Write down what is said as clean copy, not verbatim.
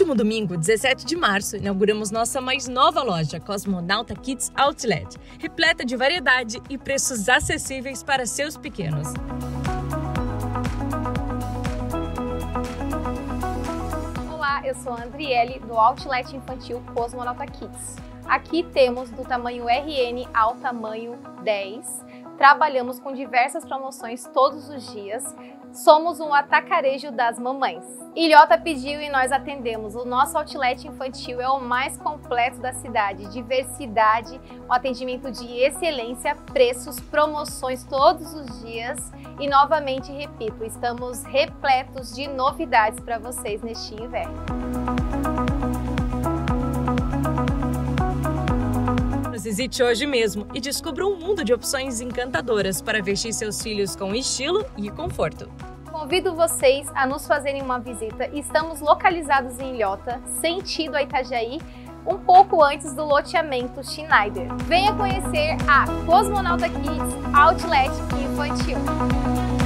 próximo domingo, 17 de março, inauguramos nossa mais nova loja, Cosmonauta Kids Outlet, repleta de variedade e preços acessíveis para seus pequenos. Olá, eu sou a Andriele, do Outlet Infantil Cosmonauta Kids. Aqui temos do tamanho RN ao tamanho 10. Trabalhamos com diversas promoções todos os dias. Somos um atacarejo das mamães. Ilhota pediu e nós atendemos. O nosso outlet infantil é o mais completo da cidade. Diversidade, um atendimento de excelência, preços, promoções todos os dias. E novamente repito, estamos repletos de novidades para vocês neste inverno. Visite hoje mesmo e descubra um mundo de opções encantadoras para vestir seus filhos com estilo e conforto. Convido vocês a nos fazerem uma visita. Estamos localizados em Ilhota, sentido a Itajaí, um pouco antes do loteamento Schneider. Venha conhecer a Cosmonauta Kids Outlet Infantil.